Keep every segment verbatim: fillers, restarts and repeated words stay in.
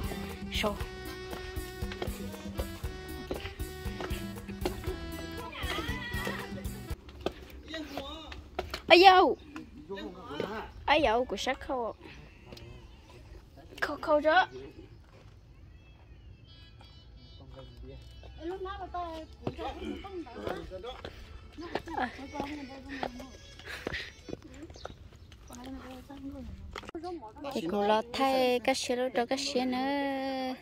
sổ ấy dâu ấy dâu của sắc khâu khâu khâu đó thì cô lo thay các xe đó cho các xe nữa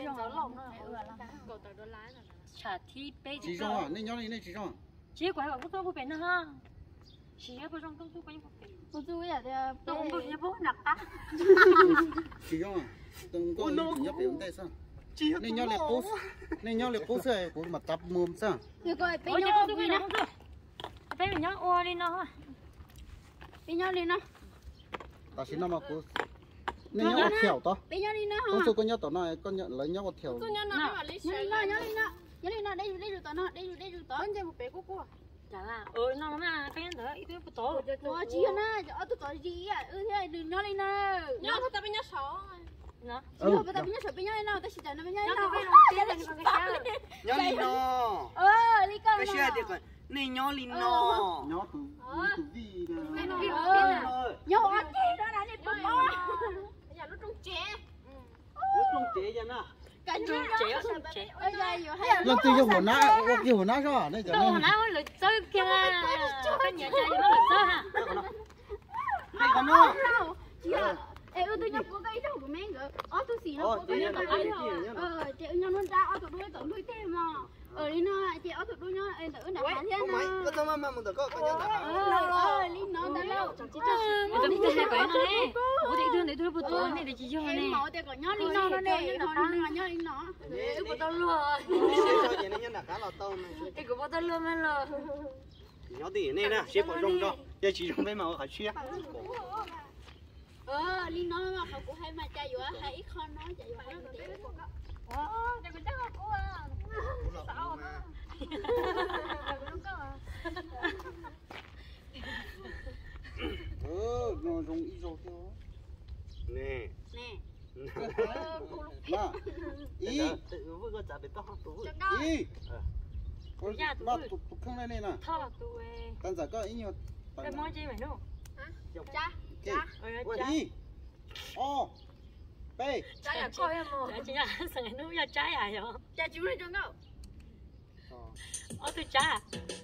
chỉ trong à nên nhau này chỉ trong chỉ quay vào cái số của bên nữa ha chỉ ở bên trong cái số của những cô chú ấy là tôi không được như bố nặng á chỉ trong à từng có những nhập biển đây sao nên nhau là post nên nhau là post này của mặt tập mồm sao người coi bên ôi nhau tôi đi nè nè bên mình nhớ ô đi nó bên nhau đi nè ta xin nó mà của nên nhau theo to bên nhau đi nè không số con nhau tổ này con nhận lấy nhau một theo nhau đi nè nhau đi nè nhau đi nè đây đây rồi tao nó đây đây rồi tao anh chơi một bé cô cô chả là ừ nó mà cái đó ít cái tổ nó chỉ nè ở tôi tao gì à ừ thế đừng nhau đi nè nhau thôi tao bên nhau sáu nó ừ tao bên nhau sáu bên nhau nào tao chỉ tao nó bên nhau nào nhau đi nó ờ đi con cái xe thì còn nên nhau đi nó nhau từ từ gì nè nhau ăn gì đó là đi bông bông bây giờ nó trông trẻ nó trông trẻ vậy nè cái trông trẻ trông trẻ ơi dài rồi hay lần từ giờ ná giờ ná sao đây giờ đâu ná ơi lười chơi kia cái nhà chơi nó lười chơi ha đây còn nó ê ơi tôi nhập có cái đâu của mấy người ó tôi xì nó có cái đâu ờ chị nhau nó ra ó tôi đuôi tôi đuôi thêm mà ờ đi nó chị ó tôi đuôi nó em tự nè hả thế nào có tao mà mà một có có nhau nè ờ đi nó tới đâu chị cho tôi đi chơi cái này nè bố đi thương để tôi bố tôi này để chị cho này em mỏ thì có nhau đi nó nó đây nó nó nhau đi nó ừ bố tôi luôn cái của bố tôi luôn mà lo nhau thì này nè xếp vào trong cho giờ chỉ trong đây mà phải xếp ờ liên nói màเขากูให้มาใจอยู่ว่าให้อีกคนน้อยใจอยู่ว่าอ๋อแต่กูจะเอากูอ่ะสาวอ่ะเออnó dùng ít dầu theo nè nè nè ý tự vừa có trả để tao tụ ý mà tụ tụ không này nè thọ tụ tan giả có ý nhiều cái món gì mày đâu cha cha đi ô bê trái à coi em mà chị à sang ngày nữa giờ trái à rồi cha chú đi trong đâu ờ tôi trái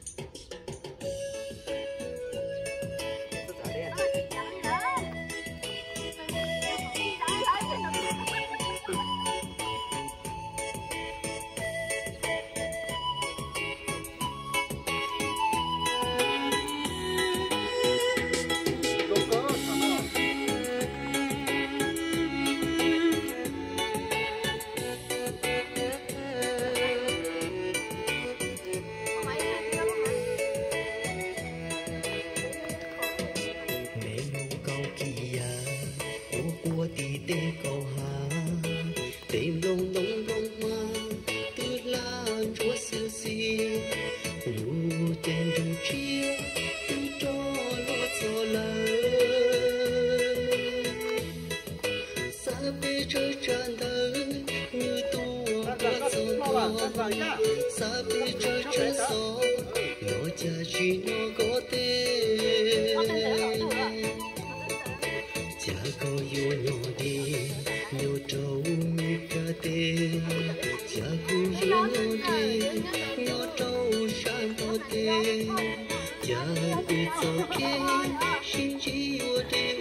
sa bi cho cho so lo cha chi nó có tên cha có yêu nhỏ đi nhiều trâu cả tên cha có yêu nhỏ đi nhỏ trâu sang có tên cha biết sao kia xin chi yêu